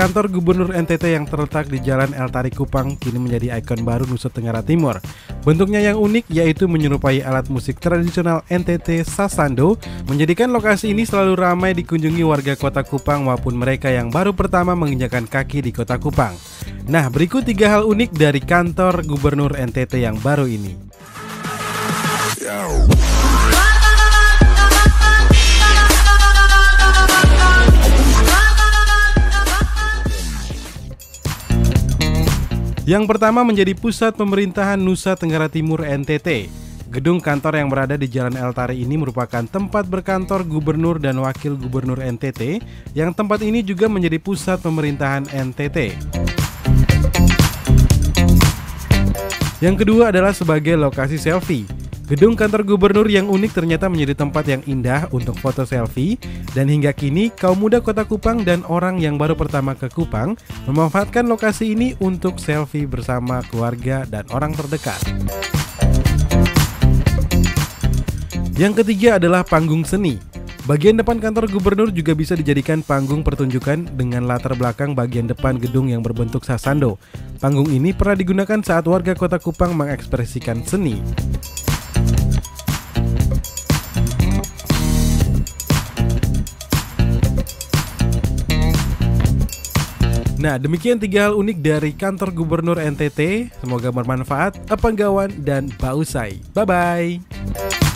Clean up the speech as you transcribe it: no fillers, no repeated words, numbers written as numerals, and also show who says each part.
Speaker 1: kantor Gubernur NTT yang terletak di Jalan El Tarik Kupang kini menjadi ikon baru Nusa Tenggara Timur. Bentuknya yang unik yaitu menyerupai alat musik tradisional NTT Sasando, menjadikan lokasi ini selalu ramai dikunjungi warga kota Kupang maupun mereka yang baru pertama menginjakan kaki di kota Kupang. Nah, berikut 3 hal unik dari kantor Gubernur NTT yang baru ini. Yang pertama menjadi pusat pemerintahan Nusa Tenggara Timur NTT. Gedung kantor yang berada di Jalan El Tarik ini merupakan tempat berkantor Gubernur dan Wakil Gubernur NTT, yang tempat ini juga menjadi pusat pemerintahan NTT. Yang kedua adalah sebagai lokasi selfie. Gedung kantor gubernur yang unik ternyata menjadi tempat yang indah untuk foto selfie, dan hingga kini kaum muda kota Kupang dan orang yang baru pertama ke Kupang memanfaatkan lokasi ini untuk selfie bersama keluarga dan orang terdekat. Yang ketiga adalah panggung seni. Bagian depan kantor gubernur juga bisa dijadikan panggung pertunjukan dengan latar belakang bagian depan gedung yang berbentuk sasando. Panggung ini pernah digunakan saat warga kota Kupang mengekspresikan seni. Nah, demikian 3 hal unik dari kantor Gubernur NTT. Semoga bermanfaat. Apanggawan dan Bausai. Bye-bye.